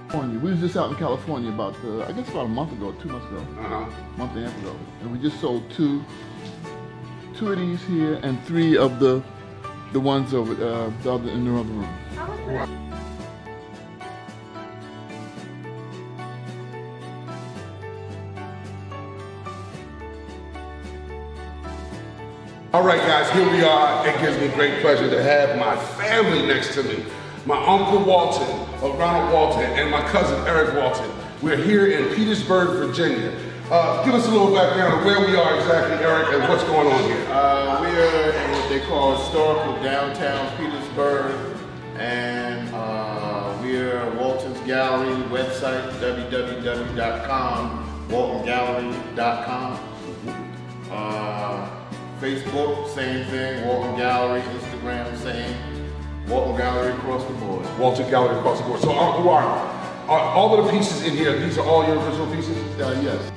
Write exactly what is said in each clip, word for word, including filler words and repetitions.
We was just out in California about, uh, I guess about a month ago, two months ago, Uh-huh. a month and a half ago. And we just sold two, two of these here and three of the the ones over uh, the other, in the other room. How was that? All right, guys, here we are. It gives me great pleasure to have my family next to me. My Uncle Walton, uh, Ronald Walton, and my cousin Eric Walton. We're here in Petersburg, Virginia. Uh, give us a little background of where we are exactly, Eric, and what's going on here. Uh, we are in what they call historical downtown Petersburg, and uh, we're Walton's Gallery website, w w w dot com, walton gallery dot com. Uh, Facebook, same thing, Walton Gallery. Instagram, same, Walton Gallery across the board. Walton Gallery across the board. So, Uncle Ron, are all of the pieces in here, these are all your original pieces? Uh, yes.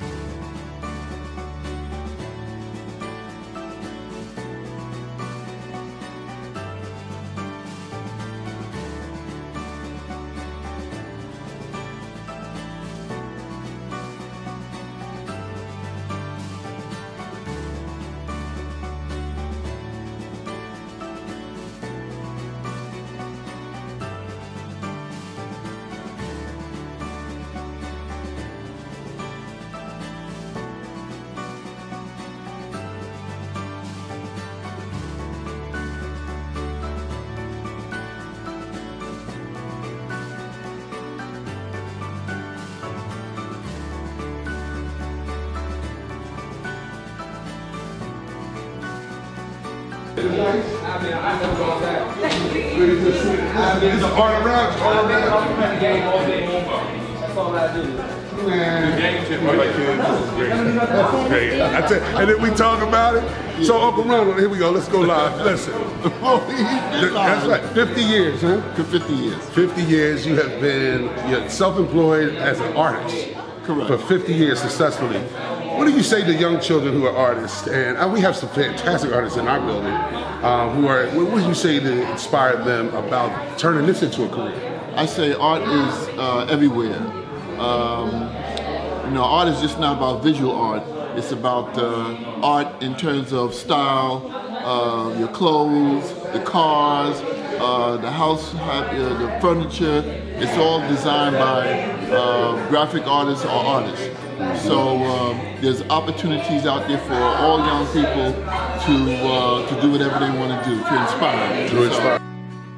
I mean, I know about that. It's an art around, it's art around. I'm playing the game all day long. That's all I do. Man. The game tip, like this is great. That's great. I tell you, and then we talk about it. So Uncle Ronald, here we go. Let's go live. Listen. That's right. fifty years, huh? fifty years. fifty years. You have been you're self-employed as an artist. Correct. For fifty years successfully. What do you say to young children who are artists? And uh, we have some fantastic artists in our building uh, who are. What would you say to inspire them about turning this into a career? I say art is uh, everywhere. Um, you know, art is just not about visual art. It's about uh, art in terms of style, uh, your clothes, the cars, uh, the house, uh, the furniture. It's all designed by uh, graphic artists or artists. So um, there's opportunities out there for all young people to uh, to do whatever they want to do, to inspire. To inspire. So,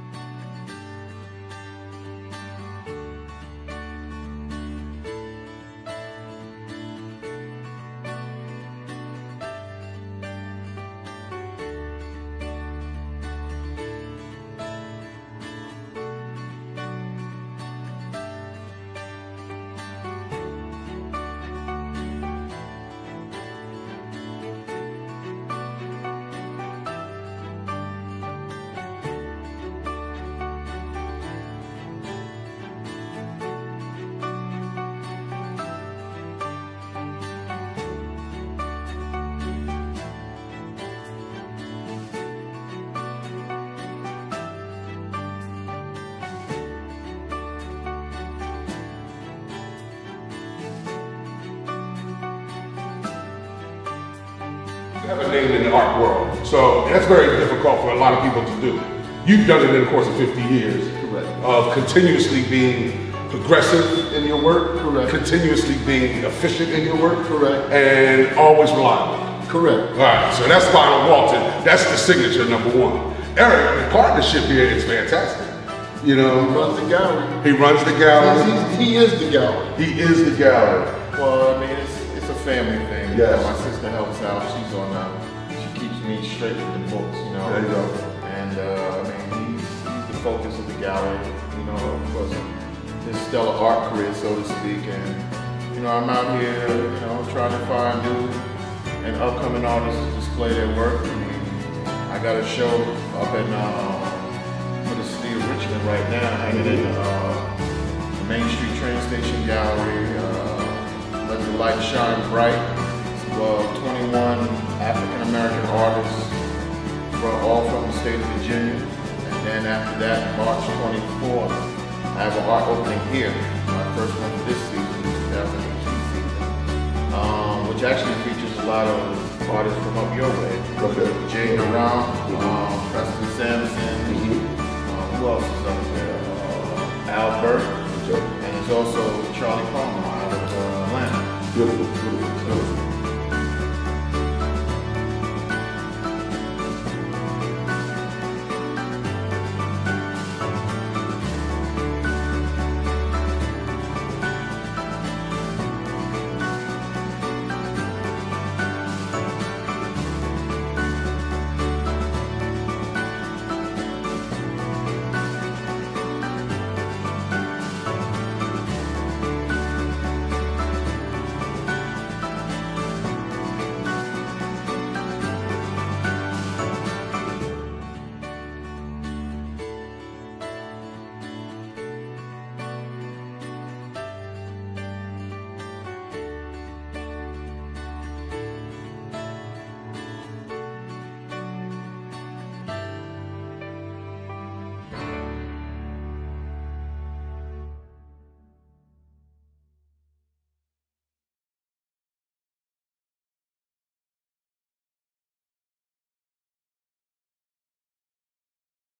You have a name in the art world, so that's very difficult for a lot of people to do. You've done it in the course of fifty years. Correct. Of continuously being progressive in your work, Correct. continuously being efficient in your work, Correct. and always reliable. Correct. All right, so that's Ronald Walton. That's the signature, number one. Eric, the partnership here is fantastic. You know, He runs the gallery. he runs the gallery. He's, he's, he is the gallery. He is the gallery. Well, I mean, it's, it's a family thing. Yes. My sister helps out. She's on, uh, she keeps me straight with the books, you know. There you go. And, uh, I mean, he's, he's the focus of the gallery, you know, of course, his stellar art career, so to speak. And, you know, I'm out here, you know, trying to find new and upcoming artists to display their work. I mean, I got a show up at, uh, for the city of Richmond right now, hanging in uh, the Main Street train station gallery. Uh, Let the Light Shine Bright. Well, twenty-one African American artists, from, all from the state of Virginia. And then after that, March twenty-fourth, I have an art opening here, my first one for this season, twenty eighteen season, um, which actually features a lot of artists from up your way. Okay. Jay Naram, um,